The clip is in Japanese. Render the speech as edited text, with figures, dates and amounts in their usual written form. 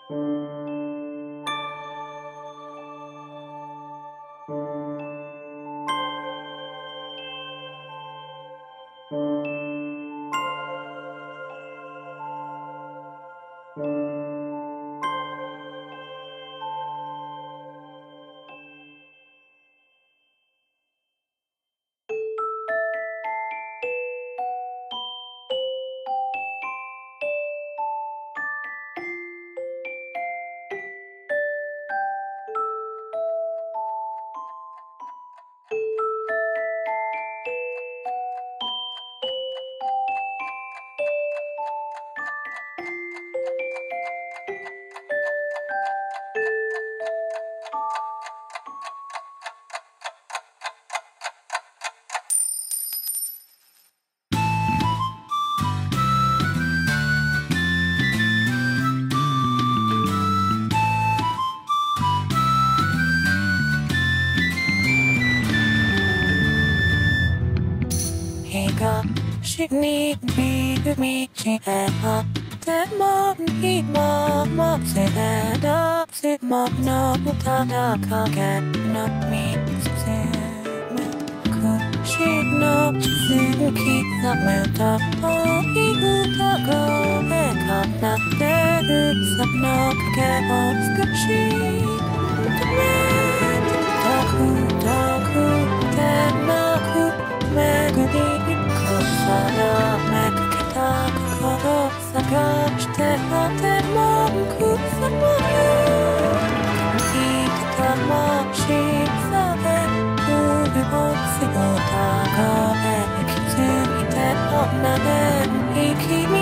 東に見る道へあっても今もせれだつものただ影の見つめ口の続きざめた青い歌声が鳴ってるその影を少し止めて遠く遠くでなく巡り定めかけた心探してあてもくさまよ生きた魂さえ潤すよたがえ気づいておなれ生き